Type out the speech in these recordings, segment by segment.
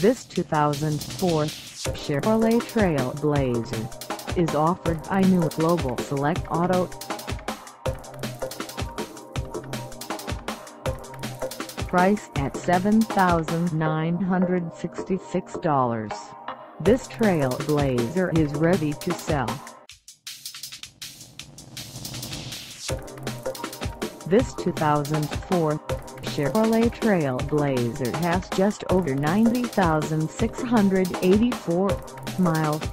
This 2004 Chevrolet TrailBlazer is offered by New Global Select Auto. Price at $7,966. This TrailBlazer is ready to sell. This 2004 Chevrolet TrailBlazer has just over 90,684 miles.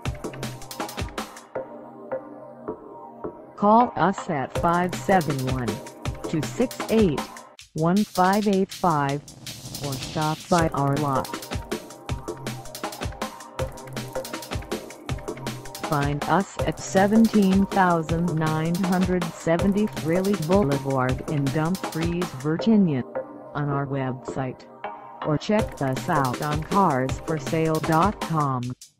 Call us at 571-268-1585 or stop by our lot. Find us at 17,970 Fraley Blvd in Dumfries, Virginia, on our website, or check us out on carsforsale.com.